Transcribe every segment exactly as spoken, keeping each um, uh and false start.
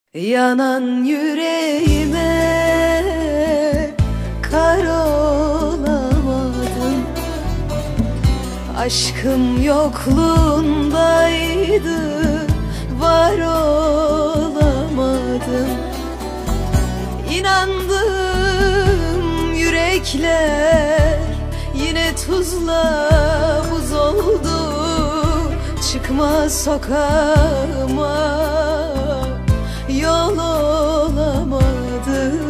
Yanan yüreğime kar olamadım. Aşkım yokluğundaydı, var olamadım. İnandım yürekler yine tuzla buz oldu. Çıkma sokağıma yol olamadım,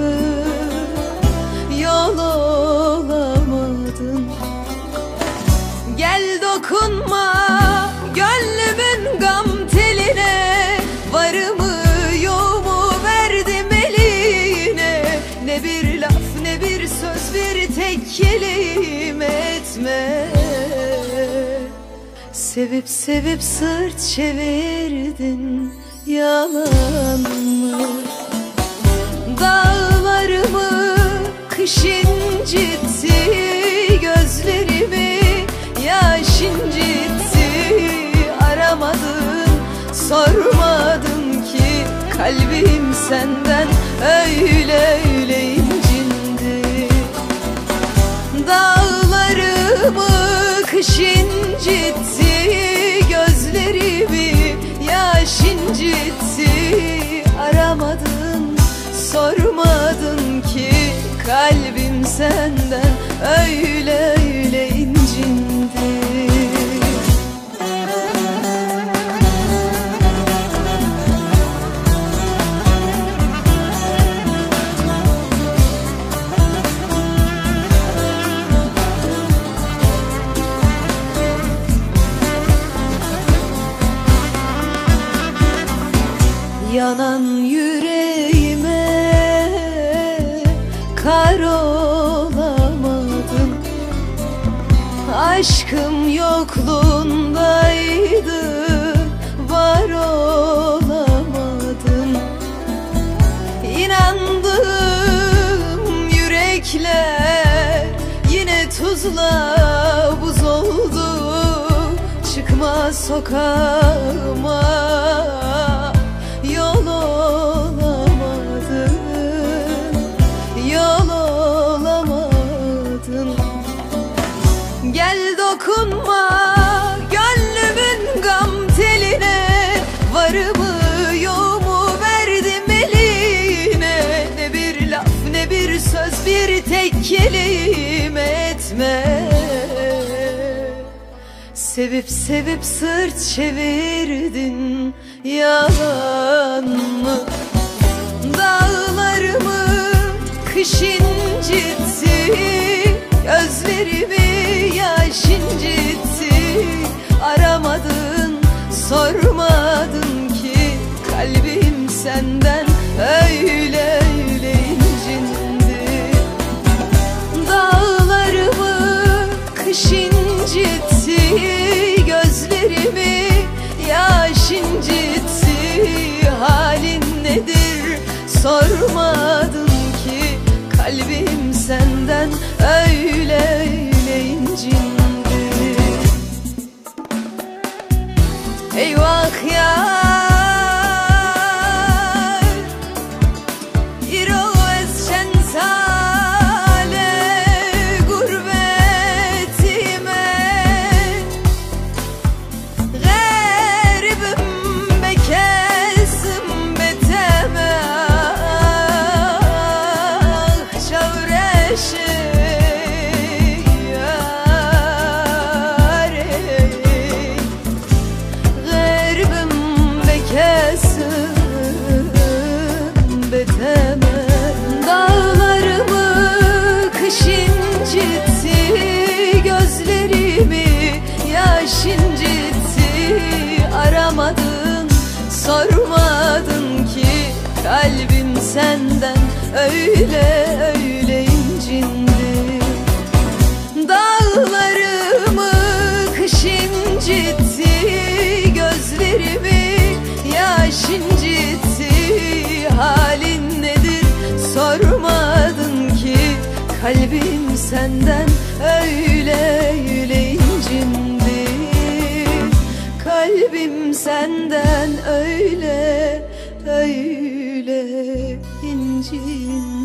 yol olamadım. Gel dokunma gönlümün gam teline, varımı yoğumu verdim eline. Ne bir laf ne bir söz bir tek kelime etme. Sevip sevip sırt çevirdin, yalan mı? Dağlarımı kış incitti, gözlerimi yaş incitti. Aramadın, sormadın ki kalbim senden öyle öyle incindi. Dağlarımı kış incitti, gözlerimi yaş incitti. Aramadın, sormadın ki kalbim senden öyle öyle incindi. Yanan yüreğime kar olamadım. Aşkım yokluğundaydı, var olamadım. İnandım yürekler yine tuzla buz oldu. Çıkma sokağıma yol olamadım, yol olamadım. Gel dokunma gönlümün gam teline, varımı yoğumu verdim eline. Ne bir laf ne bir söz bir tek kelime etme. Sevip sevip sırt çevirdin, yalan mı? Dağlarımı kış incitti, gözlerimi yaş incitti. Aramadın, sormadın ki kalbim senden öyle öyle incindi. Dağlarımı kış incitti, gözlerimi yaş incitti. Halin nedir sormadın ki kalbim senden öyle öyle incindi. Eyvah ya aramadın, sormadın ki kalbim senden öyle öyle incindi. Dağlarımı kış incitti, gözlerimi yaş incitti. Halin nedir sormadın ki kalbim senden öyle öyle incindi. Kalbim senden öyle öyle incin